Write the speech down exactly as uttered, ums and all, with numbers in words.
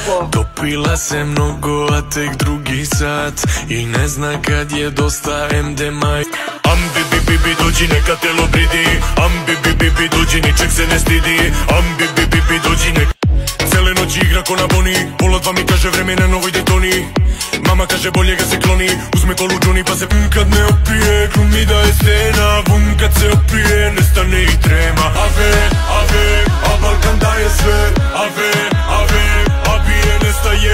lijepo. Dopila se mnogo, a tek drugi sat i ne zna kad je dosta em de maj. Ambi bi bi bi dođi neka telo bridi, ambi bi bi bi dođi ničeg se ne stidi, ambi bi bi bi dođi nek. Cele noći igra ko na boni, pola dva mi kaže vreme na novoj Daytoni. Mama kaže bolje ga se kloni, uzme kolu Johnny pa se um kad ne opije, glumi da je scena, bum kad se opije, nestane i